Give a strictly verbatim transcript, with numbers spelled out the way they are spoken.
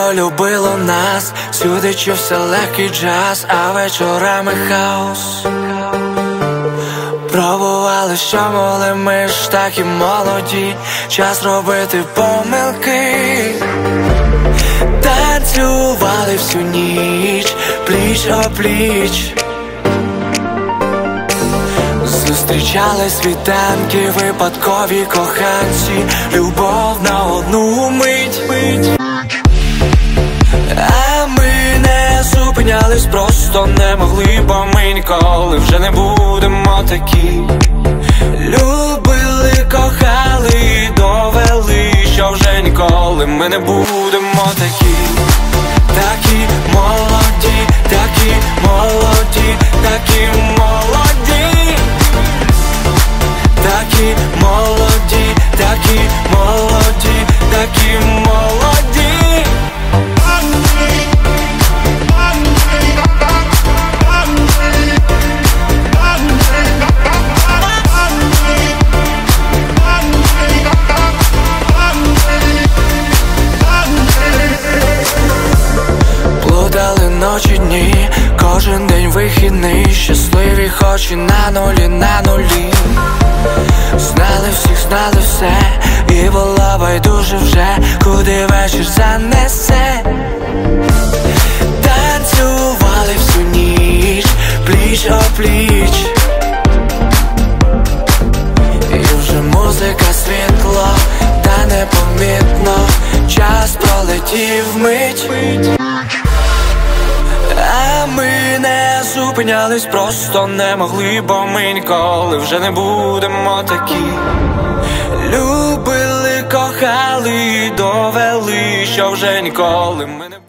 що любило нас, сюди чувся легкий джаз, а вечорами хаос. Пробували, що могли, ми ж такі молоді, час робити помилки. Танцювали всю ніч, пліч-о-пліч. Зустрічали світанки, випадкові коханці, любов на одну мить. А ми не зупинялись, просто не могли, бо ми ніколи вже не будемо такі. Любили, кохали і довели, що вже ніколи ми не будемо такі. Такі молоді, такі молоді, такі молоді. Такі молоді, такі молоді, такі молоді. Плутали ночі, дні, кожен день вихідний, щасливі хоч і на нулі, на нулі. Знали всіх, знали все, і було байдуже вже, куди вечір занесе. Танцювали всю ніч, пліч-о-пліч. І вже музика, світло, та непомітно час пролетів мить. А ми не зупинялись, просто не могли, бо ми ніколи вже не будемо такі. Любили, кохали і довели, що вже ніколи ми не